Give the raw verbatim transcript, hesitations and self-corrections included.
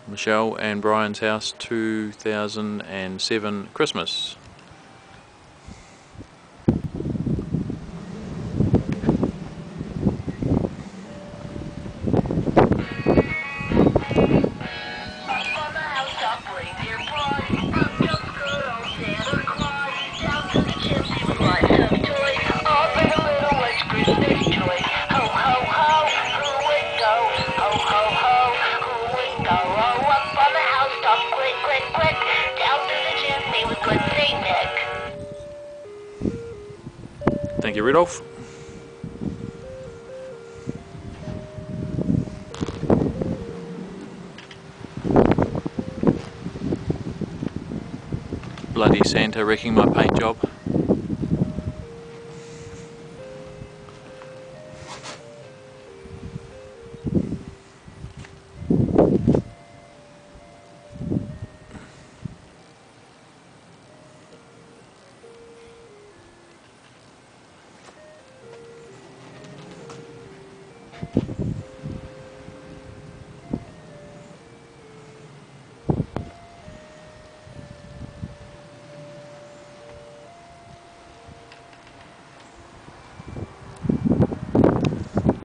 Michelle and Brian's house two thousand seven Christmas. Thank you, Rudolph. Bloody Santa wrecking my paint job.